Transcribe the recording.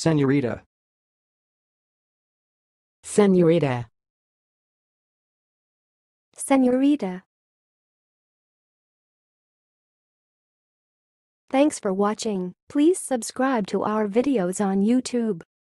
Señorita. Señorita. Señorita. Thanks for watching. Please subscribe to our videos on YouTube.